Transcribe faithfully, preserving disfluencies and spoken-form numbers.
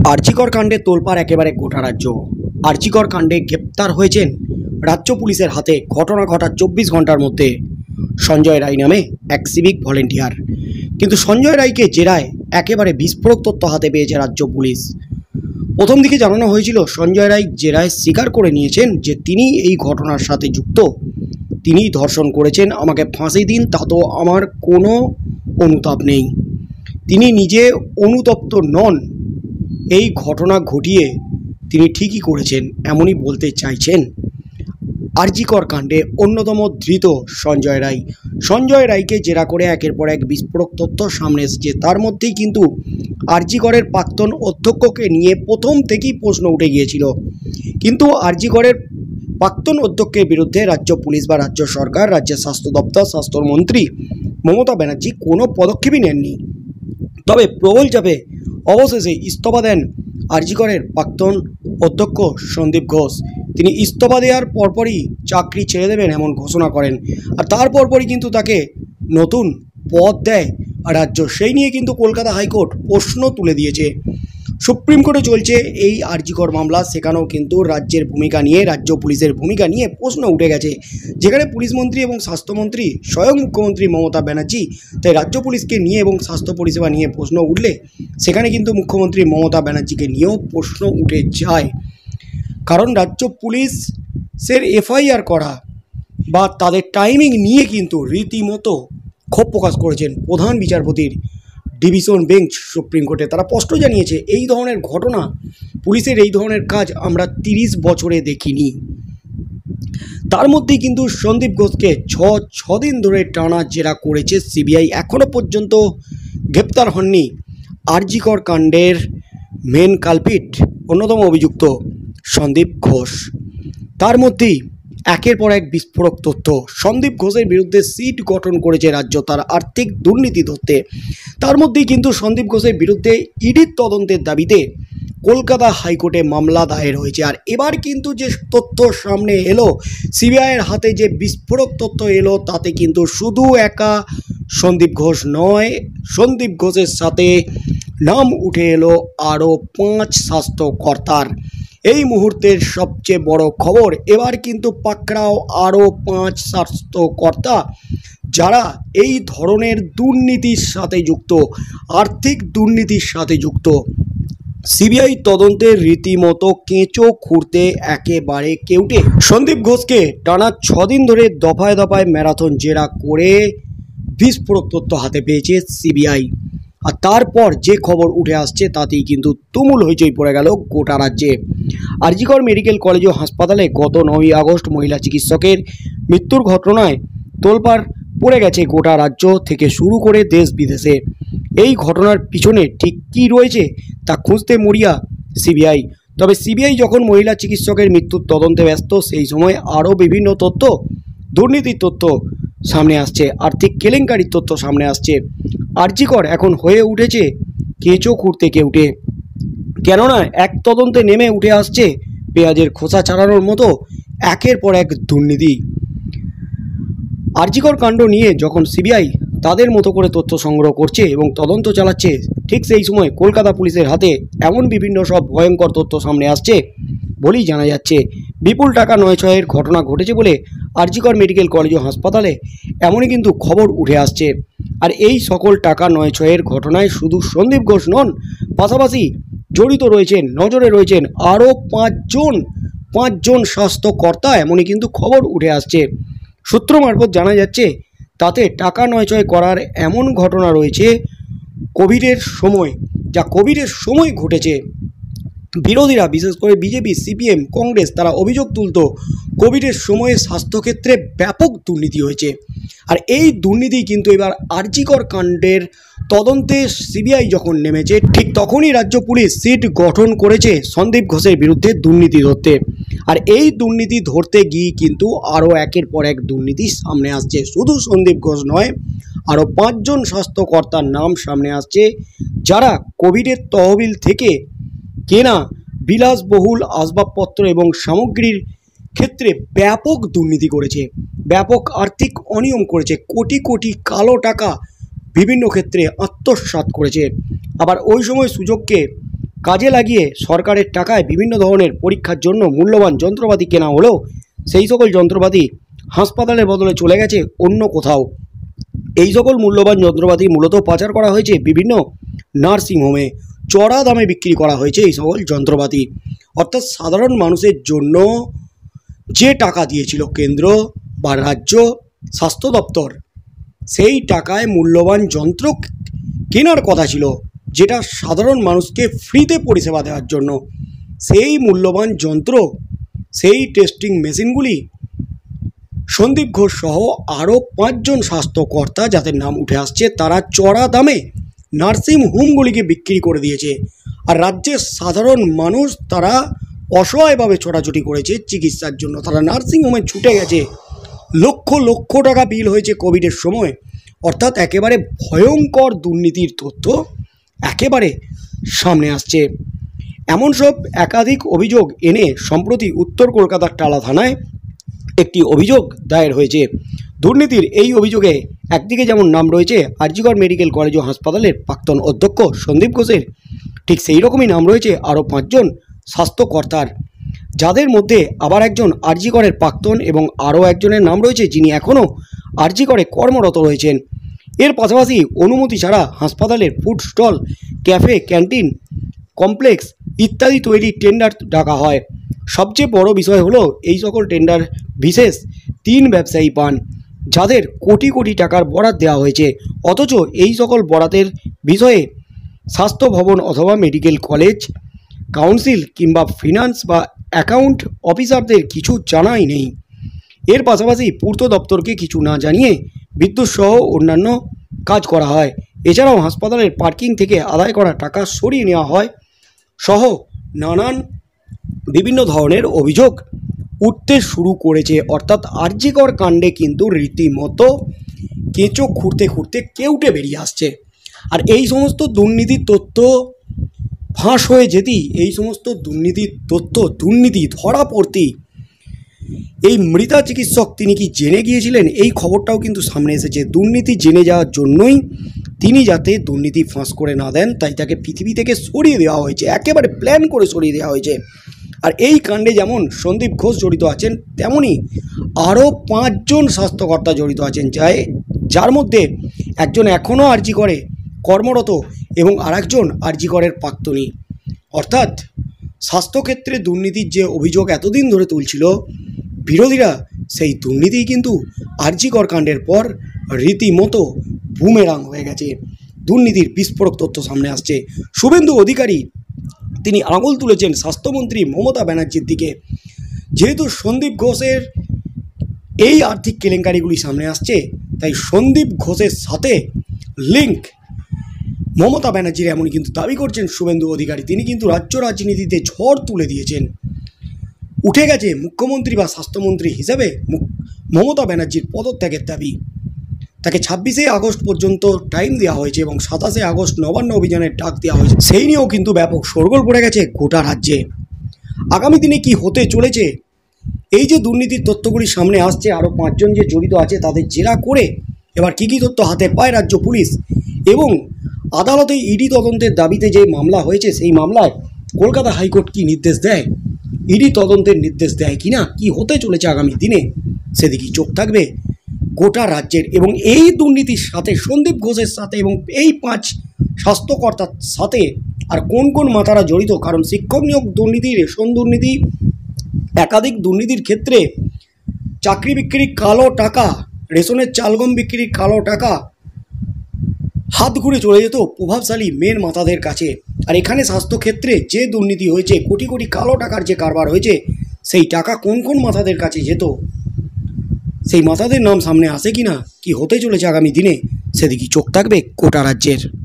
আরজিকর কাণ্ডে তোলপাড় একেবারে গোটা রাজ্য। আরজিকর কাণ্ডে গ্রেপ্তার হয়েছেন রাজ্য পুলিশের হাতে ঘটনা ঘটার চব্বিশ ঘন্টার মধ্যে সঞ্জয় রায় নামে এক সিভিক ভলেন্টিয়ার। কিন্তু সঞ্জয় রায়কে জেরায় একেবারে বিস্ফোরক তথ্য হাতে পেয়েছে রাজ্য পুলিশ। প্রথম দিকে জানানো হয়েছিল সঞ্জয় রায় জেরায় স্বীকার করে নিয়েছেন যে তিনি এই ঘটনার সাথে যুক্ত, তিনি ধর্ষণ করেছেন, আমাকে ফাঁসি দিন, তা তো আমার কোনো অনুতাপ নেই। তিনি নিজে অনুতপ্ত নন, এই ঘটনা ঘটিয়ে তিনি ঠিকই করেছেন এমনই বলতে চাইছেন আরজিকর কাণ্ডে অন্যতম ধৃত সঞ্জয় রায়। সঞ্জয় রায়কে জেরা করে একের পর এক বিস্ফোরক তথ্য সামনে এসেছে। তার মধ্যেই কিন্তু আরজিকরের প্রাক্তন অধ্যক্ষকে নিয়ে প্রথম থেকেই প্রশ্ন উঠে গিয়েছিল, কিন্তু আরজিকরের প্রাক্তন অধ্যক্ষের বিরুদ্ধে রাজ্য পুলিশ বা রাজ্য সরকার, রাজ্যের স্বাস্থ্য দপ্তর, স্বাস্থ্যমন্ত্রী মমতা ব্যানার্জি কোনো পদক্ষেপই নেননি। তবে প্রবল চাপে অবশেষে ইস্তফা দেন আরজিকরের প্রাক্তন অধ্যক্ষ সন্দীপ ঘোষ। তিনি ইস্তফা দেওয়ার পরপরই চাকরি ছেড়ে দেবেন এমন ঘোষণা করেন, আর তার পরপরই কিন্তু তাকে নতুন পদ দেয় রাজ্য। সেই নিয়ে কিন্তু কলকাতা হাইকোর্ট প্রশ্ন তুলে দিয়েছে। সুপ্রিম কোর্টে চলছে এই আরজিকর মামলা, সেখানেও কিন্তু রাজ্যের ভূমিকা নিয়ে, রাজ্য পুলিশের ভূমিকা নিয়ে প্রশ্ন উঠে গেছে, যেখানে পুলিশ মন্ত্রী এবং স্বাস্থ্যমন্ত্রী স্বয়ং মুখ্যমন্ত্রী মমতা ব্যানার্জি। তাই রাজ্য পুলিশকে নিয়ে এবং স্বাস্থ্য পরিষেবা নিয়ে প্রশ্ন উঠলে সেখানে কিন্তু মুখ্যমন্ত্রী মমতা ব্যানার্জিকে নিয়েও প্রশ্ন উঠে যায়। কারণ রাজ্য পুলিশের এফআইআর করা বা তাদের টাইমিং নিয়ে কিন্তু রীতিমতো ক্ষোভ প্রকাশ করেছেন প্রধান বিচারপতির ডিভিশন বেঞ্চ সুপ্রিম কোর্টে। তারা স্পষ্ট জানিয়েছে এই ধরনের ঘটনা, পুলিশের এই ধরনের কাজ আমরা তিরিশ বছরে দেখিনি। তার মধ্যেই কিন্তু সন্দীপ ঘোষকে ছ ছদিন ধরে টানা জেরা করেছে সিবিআই। এখনও পর্যন্ত গ্রেপ্তার হননি আরজিকর কাণ্ডের মেন কালপিট, অন্যতম অভিযুক্ত সন্দীপ ঘোষ। তার মধ্যেই একের পর এক বিস্ফোরক তথ্য। সন্দীপ ঘোষের বিরুদ্ধে সিট গঠন করেছে রাজ্য তার আর্থিক দুর্নীতি ধরতে। তার মধ্যেই কিন্তু সন্দীপ ঘোষের বিরুদ্ধে ইডির তদন্তের দাবিতে কলকাতা হাইকোর্টে মামলা দায়ের হয়েছে। আর এবার কিন্তু যে তথ্য সামনে এলো, সিবিআইয়ের হাতে যে বিস্ফোরক তথ্য এলো, তাতে কিন্তু শুধু একা সন্দীপ ঘোষ নয়, সন্দীপ ঘোষের সাথে নাম উঠে এলো আরও পাঁচ স্বাস্থ্যকর্তার। এই মুহূর্তের সবচেয়ে বড় খবর, এবার কিন্তু পাকড়াও আরও পাঁচ স্বাস্থ্যকর্তা যারা এই ধরনের দুর্নীতির সাথে যুক্ত, আর্থিক দুর্নীতির সাথে যুক্ত। সিবিআই তদন্তের রীতিমতো কেঁচো খুঁড়তে একেবারে কেউটে। সন্দীপ ঘোষকে টানা ছদিন ধরে দফায় দফায় ম্যারাথন জেরা করে বিস্ফোরক তথ্য হাতে পেয়েছে সিবিআই। আর তারপর যে খবর উঠে আসছে তাতেই কিন্তু তুমুল হইচই পড়ে গেল গোটা রাজ্যে। আরজিকর মেডিকেল কলেজ ও হাসপাতালে গত নয়ই আগস্ট মহিলা চিকিৎসকের মৃত্যুর ঘটনায় তোলপাড় পড়ে গেছে গোটা রাজ্য থেকে শুরু করে দেশ বিদেশে। এই ঘটনার পিছনে ঠিক কী রয়েছে তা খুঁজতে মরিয়া সিবিআই। তবে সিবিআই যখন মহিলা চিকিৎসকের মৃত্যুর তদন্তে ব্যস্ত, সেই সময় আরও বিভিন্ন তথ্য, দুর্নীতির তথ্য সামনে আসছে, আর্থিক কেলেঙ্কারির তথ্য সামনে আসছে। আরজিকর এখন হয়ে উঠেছে কেঁচো খুঁড়তে কেউটে। কেননা এক তদন্তে নেমে উঠে আসছে পেঁয়াজের খোসা ছাড়ানোর মতো একের পর এক দুর্নীতি। আরজিকর কাণ্ড নিয়ে যখন সিবিআই তাদের মতো করে তথ্য সংগ্রহ করছে এবং তদন্ত চালাচ্ছে, ঠিক সেই সময় কলকাতা পুলিশের হাতে এমন বিভিন্ন সব ভয়ঙ্কর তথ্য সামনে আসছে বলেই জানা যাচ্ছে। বিপুল টাকা নয় ছয়ের ঘটনা ঘটেছে বলে আরজিকর মেডিকেল কলেজ ও হাসপাতালে এমনই কিন্তু খবর উঠে আসছে। আর এই সকল টাকা নয় ছয়ের ঘটনায় শুধু সন্দীপ ঘোষ নন, পাশাপাশি জড়িত রয়েছেন, নজরে রয়েছেন আরও পাঁচজন পাঁচজন স্বাস্থ্যকর্তা, এমনই কিন্তু খবর উঠে আসছে। সূত্র মারফত জানা যাচ্ছে তাতে টাকা নয় ছয় করার এমন ঘটনা রয়েছে কোভিডের সময়, যা কোভিডের সময় ঘটেছে। বিরোধীরা, বিশেষ করে বিজেপি, সিপিএম, কংগ্রেস, তারা অভিযোগ তুলত কোভিডের সময়ে স্বাস্থ্যক্ষেত্রে ব্যাপক দুর্নীতি হয়েছে। আর এই দুর্নীতি কিন্তু এবার আরজিকর কাণ্ডের তদন্তে সিবিআই যখন নেমেছে, ঠিক তখনই রাজ্য পুলিশ সিট গঠন করেছে সন্দীপ ঘোষের বিরুদ্ধে দুর্নীতি ধরতে। আর এই দুর্নীতি ধরতে গিয়ে কিন্তু আরও একের পর এক দুর্নীতি সামনে আসছে। শুধু সন্দীপ ঘোষ নয়, আরও পাঁচজন স্বাস্থ্যকর্তার নাম সামনে আসছে যারা কোভিডের তহবিল থেকে কেনা বিলাসবহুল আসবাবপত্র এবং সামগ্রীর ক্ষেত্রে ব্যাপক দুর্নীতি করেছে, ব্যাপক আর্থিক অনিয়ম করেছে, কোটি কোটি কালো টাকা বিভিন্ন ক্ষেত্রে আত্মসাৎ করেছে। আবার ওই সময় সুযোগকে কাজে লাগিয়ে সরকারের টাকায় বিভিন্ন ধরনের পরীক্ষার জন্য মূল্যবান যন্ত্রপাতি কেনা হলেও সেই সকল যন্ত্রপাতি হাসপাতালের বদলে চলে গেছে অন্য কোথাও। এই সকল মূল্যবান যন্ত্রপাতি মূলত পাচার করা হয়েছে বিভিন্ন নার্সিংহোমে, চড়া দামে বিক্রি করা হয়েছে এই সকল যন্ত্রপাতি। অর্থাৎ সাধারণ মানুষের জন্য যে টাকা দিয়েছিল কেন্দ্র বা রাজ্য স্বাস্থ্য দপ্তর, সেই টাকায় মূল্যবান যন্ত্র কেনার কথা ছিল, যেটা সাধারণ মানুষকে ফ্রিতে পরিষেবা দেওয়ার জন্য। সেই মূল্যবান যন্ত্র, সেই টেস্টিং মেশিনগুলি সন্দীপ ঘোষ সহ আরও পাঁচজন স্বাস্থ্যকর্তা যাদের নাম উঠে আসছে, তারা চড়া দামে নার্সিং হোমগুলিকে বিক্রি করে দিয়েছে। আর রাজ্যের সাধারণ মানুষ তারা অসহায়ভাবে ছোটাছুটি করেছে চিকিৎসার জন্য, তারা নার্সিং হোমে ছুটে গেছে। লক্ষ লক্ষ টাকা বিল হয়েছে কোভিডের সময়। অর্থাৎ একেবারে ভয়ঙ্কর দুর্নীতির তথ্য একেবারে সামনে আসছে। এমন সব একাধিক অভিযোগ এনে সম্প্রতি উত্তর কলকাতার টালা থানায় একটি অভিযোগ দায়ের হয়েছে। দুর্নীতির এই অভিযোগে একদিকে যেমন নাম রয়েছে আরজিকর মেডিকেল কলেজ ও হাসপাতালের প্রাক্তন অধ্যক্ষ সন্দীপ ঘোষের, ঠিক সেই রকমই নাম রয়েছে আরও পাঁচজন স্বাস্থ্যকর্তার, যাদের মধ্যে আবার একজন আরজিকরের প্রাক্তন এবং আরও একজনের নাম রয়েছে যিনি এখনও আরজিকরে কর্মরত রয়েছেন। এর পাশাপাশি অনুমতি ছাড়া হাসপাতালের food stall, cafe, canteen complex ইত্যাদি তৈরির টেন্ডার ডাকা হয়। সবচেয়ে বড় বিষয় হলো এই সকল টেন্ডার বিশেষ তিন ব্যবসায়ী পান, যাদের কোটি কোটি টাকার বরাত দেওয়া হয়েছে। অথচ এই সকল বরাতের বিষয়ে স্বাস্থ্য ভবন অথবা মেডিকেল কলেজ কাউন্সিল কিংবা ফিনান্স বা অ্যাকাউন্ট অফিসারদের কিছু জানাই নেই। এর পাশাপাশি পূর্ত দপ্তরকে কিছু না জানিয়ে বিদ্যুৎ সহ অন্যান্য কাজ করা হয়। এছাড়াও হাসপাতালের পার্কিং থেকে আদায় করা টাকা সরিয়ে নেওয়া হয় সহ নানান বিভিন্ন ধরনের অভিযোগ উঠতে শুরু করেছে। অর্থাৎ আরজিকর কাণ্ডে কিন্তু রীতিমতো কেঁচো খুঁড়তে খুঁড়তে কেউটে বেরিয়ে আসছে। আর এই সমস্ত দুর্নীতির তথ্য ফাঁস হয়ে যেতেই, এই সমস্ত দুর্নীতির তথ্য দুর্নীতি ধরা পড়তেই এই মৃতা চিকিৎসক তিনি কি জেনে গিয়েছিলেন, এই খবরটাও কিন্তু সামনে এসেছে। দুর্নীতি জেনে যাওয়ার জন্যই তিনি যাতে দুর্নীতি ফাঁস করে না দেন, তাই তাকে পৃথিবী থেকে সরিয়ে দেওয়া হয়েছে, একেবারে প্ল্যান করে সরিয়ে দেওয়া হয়েছে। আর এই কাণ্ডে যেমন সন্দীপ ঘোষ জড়িত আছেন, তেমনই আরও পাঁচজন স্বাস্থ্যকর্তা জড়িত আছেন, যাই যার মধ্যে একজন এখনও আরজিকরে কর্মরত এবং আরেকজন আরজিকরের প্রাক্তনী। অর্থাৎ স্বাস্থ্যক্ষেত্রে দুর্নীতির যে অভিযোগ এতদিন ধরে তুলছিল বিরোধীরা, সেই দুর্নীতি কিন্তু আরজিকর কাণ্ডের পর রীতিমতো বুমেরাং হয়ে গেছে। দুর্নীতির বিস্ফোরক তথ্য সামনে আসছে। শুভেন্দু অধিকারী তিনি আঙুল তুলেছেন স্বাস্থ্যমন্ত্রী মমতা ব্যানার্জির দিকে। যেহেতু সন্দীপ ঘোষের এই আর্থিক কেলেঙ্কারিগুলি সামনে আসছে, তাই সন্দীপ ঘোষের সাথে লিঙ্ক মমতা ব্যানার্জির, এমনই কিন্তু দাবি করছেন শুভেন্দু অধিকারী। তিনি কিন্তু রাজ্য রাজনীতিতে ঝড় তুলে দিয়েছেন। উঠে গেছে মুখ্যমন্ত্রী বা স্বাস্থ্যমন্ত্রী হিসাবে মমতা ব্যানার্জির পদত্যাগের দাবি। তাকে ছাব্বিশে আগস্ট পর্যন্ত টাইম দেওয়া হয়েছে এবং সাতাশে আগস্ট নবান্ন অভিযানের ডাক দেওয়া হয়েছে। সেই নিয়েও কিন্তু ব্যাপক শোরগোল পড়ে গেছে গোটা রাজ্যে। আগামী দিনে কি হতে চলেছে, এই যে দুর্নীতির তথ্যগুলি সামনে আসছে, আরও পাঁচজন যে জড়িত আছে তাদের জেরা করে এবার কী কী তথ্য হাতে পায় রাজ্য পুলিশ, এবং আদালতে ইডি তদন্তের দাবিতে যে মামলা হয়েছে সেই মামলায় কলকাতা হাইকোর্ট কি নির্দেশ দেয়, ইডি তদন্তের নির্দেশ দেয় কিনা, কি হতে চলেছে আগামী দিনে সেদিকেই চোখ থাকবে গোটা রাজ্যের। এবং এই দুর্নীতির সাথে সন্দীপ ঘোষের সাথে এবং এই পাঁচ স্বাস্থ্যকর্তার সাথে আর কোন কোন মাথারা জড়িত, কারণ শিক্ষক নিয়োগ দুর্নীতি, রেশন দুর্নীতি, একাধিক দুর্নীতির ক্ষেত্রে চাকরি বিক্রির কালো টাকা, রেশনের চালগম বিক্রির কালো টাকা হাত ঘুরে চলে যেত প্রভাবশালী মেন মাথাদের কাছে। আর এখানে স্বাস্থ্যক্ষেত্রে যে দুর্নীতি হয়েছে, কোটি কোটি কালো টাকার যে কারবার হয়েছে, সেই টাকা কোন কোন মাথাদের কাছে যেত, সেই মাথাদের নাম সামনে আসে কিনা, কি হতে চলেছে আগামী দিনে সেদিকেই চোখ থাকবে গোটা রাজ্যের।